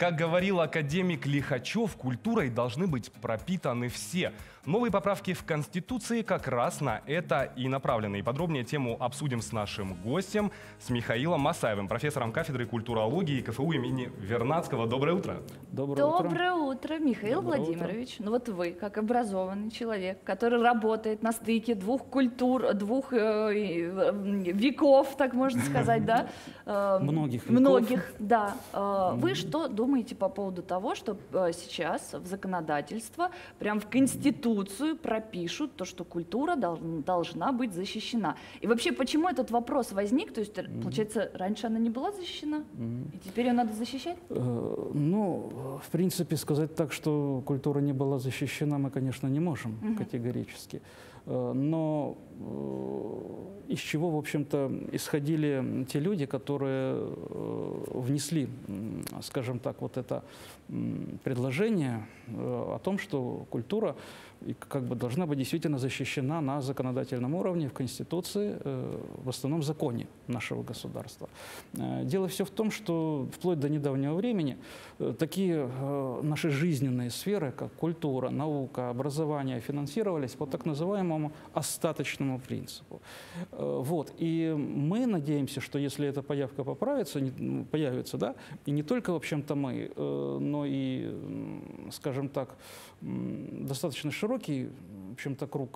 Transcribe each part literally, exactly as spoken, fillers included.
Как говорил академик Лихачев, культурой должны быть пропитаны все. Новые поправки в Конституции как раз на это и направлены. И подробнее тему обсудим с нашим гостем, с Михаилом Масаевым, профессором кафедры культурологии КФУ имени Вернадского. Доброе утро. Доброе утро. Доброе утро, Михаил Доброе Владимирович. Утро. Ну вот вы, как образованный человек, который работает на стыке двух культур, двух э, веков, так можно сказать, да? Многих веков. Многих, да. Вы что думаете по поводу того, что сейчас в законодательство, прям в Конституцию пропишут то, что культура должна быть защищена? И вообще, почему этот вопрос возник? То есть, получается, раньше она не была защищена, и теперь ее надо защищать? Ну, в принципе, сказать так, что культура не была защищена, мы, конечно, не можем угу. категорически. Но из чего, в общем-то, исходили те люди, которые внесли, скажем так, вот это предложение о том, что культура как бы должна быть действительно защищена на законодательном уровне, в Конституции, в основном законе нашего государства. Дело все в том, что вплоть до недавнего времени такие наши жизненные сферы, как культура, наука, образование, финансировались по так называемому остаточному принципу. Вот. И мы надеемся, что если эта появка поправится, появится, да, и не только, в общем-то, мы, но и, скажем так, достаточно широкий, в общем-то, круг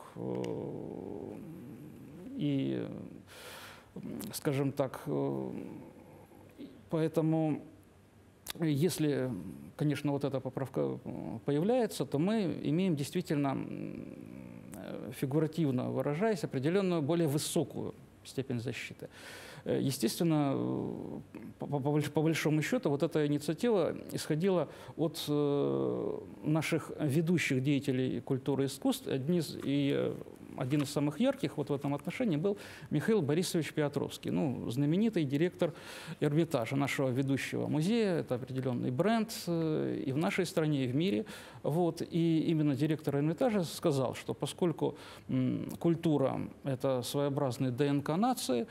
и, скажем так, поэтому, если, конечно, вот эта поправка появляется, то мы имеем действительно, фигуративно выражаясь, определенную более высокую степень защиты. Естественно, по, по, по большому счету, вот эта инициатива исходила от э, наших ведущих деятелей культуры и искусств. Один из, и один из самых ярких вот в этом отношении был Михаил Борисович Петровский, ну, знаменитый директор Эрмитажа, нашего ведущего музея. Это определенный бренд э, и в нашей стране, и в мире. Вот. И именно директор Эрмитажа сказал, что поскольку м, культура – это своеобразный ДНК нации,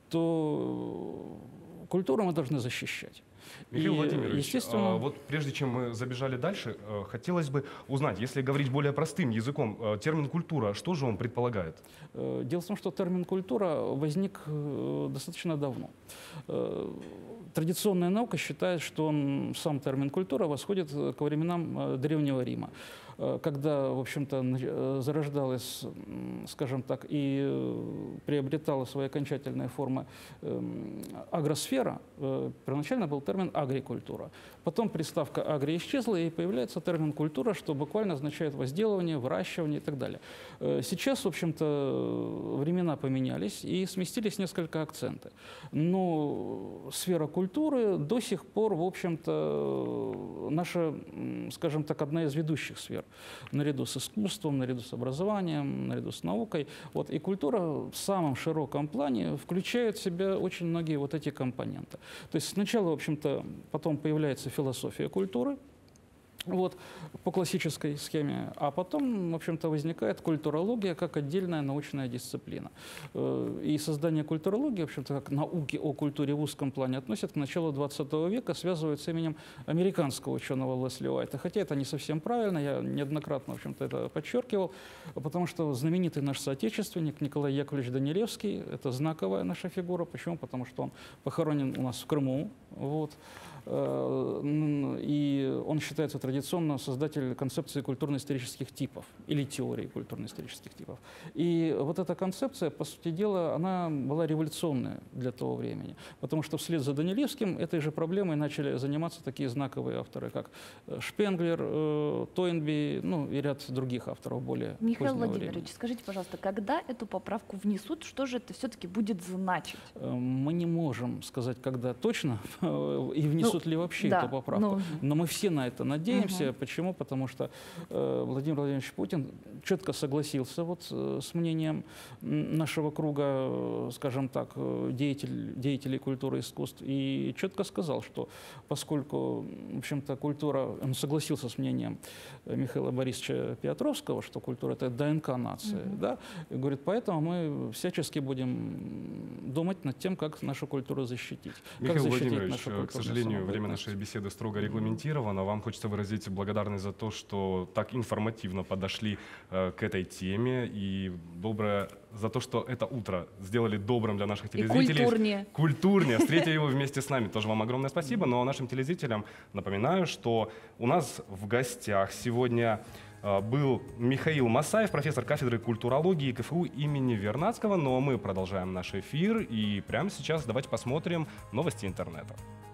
то культуру мы должны защищать. Михаил И, Владимирович, естественно... а, вот прежде чем мы забежали дальше, хотелось бы узнать, если говорить более простым языком, термин «культура», что же он предполагает? Дело в том, что термин «культура» возник достаточно давно. Традиционная наука считает, что он, сам термин «культура» восходит к временам Древнего Рима, когда, в общем-то, зарождалась, скажем так, и приобретала свои окончательные формы агросфера. Первоначально был термин «агрикультура». Потом приставка «агри» исчезла, и появляется термин «культура», что буквально означает возделывание, выращивание и так далее. Сейчас, в общем-то, времена поменялись и сместились несколько акценты. Но сфера культуры до сих пор, в общем-то, наша, скажем так, одна из ведущих сфер. Наряду с искусством, наряду с образованием, наряду с наукой. Вот. И культура в самом широком плане включает в себя очень многие вот эти компоненты. То есть сначала, в общем-то, потом появляется философия культуры, вот, по классической схеме, а потом, в общем-то, возникает культурология как отдельная научная дисциплина. И создание культурологии, в общем-то, как науки о культуре в узком плане, относят к началу двадцатого века, связывают с именем американского ученого Лесли Уайта. Хотя это не совсем правильно, я неоднократно, в общем-то, это подчеркивал, потому что знаменитый наш соотечественник Николай Яковлевич Данилевский, это знаковая наша фигура. Почему? Потому что он похоронен у нас в Крыму, вот. И он считается традиционно создателем концепции культурно-исторических типов или теории культурно-исторических типов. И вот эта концепция, по сути дела, она была революционная для того времени, потому что вслед за Данилевским этой же проблемой начали заниматься такие знаковые авторы, как Шпенглер, Тойнби, ну и ряд других авторов более Михаил позднего Владимирович, времени. скажите, пожалуйста, когда эту поправку внесут, что же это все-таки будет значить? Мы не можем сказать, когда точно и внесут Ну, ли вообще да, эту поправку. ну... Но мы все на на это надеемся. Мгм. Почему? Потому что э, Владимир Владимирович Путин четко согласился вот э, с мнением м, нашего круга, э, скажем так, э, деятель, деятелей культуры и искусств, и четко сказал, что поскольку, в общем-то, культура, он согласился с мнением э, Михаила Борисовича Петровского, что культура — это ДНК нации, Мгм. да, и говорит, поэтому мы всячески будем думать над тем, как нашу культуру защитить. Как Михаил защитить Владимирович, нашу э, к культурную сожалению, время самобытность. нашей беседы строго регламентировано. Вам хочется выразить благодарность за то, что так информативно подошли э, к этой теме, и доброе за то, что это утро сделали добрым для наших И телезрителей. культурнее. Культурнее. Встретили его вместе с нами. Тоже вам огромное спасибо. Ну а нашим телезрителям напоминаю, что у нас в гостях сегодня э, был Михаил Масаев, профессор кафедры культурологии КФУ имени Вернадского. Ну а мы продолжаем наш эфир. И прямо сейчас давайте посмотрим новости интернета.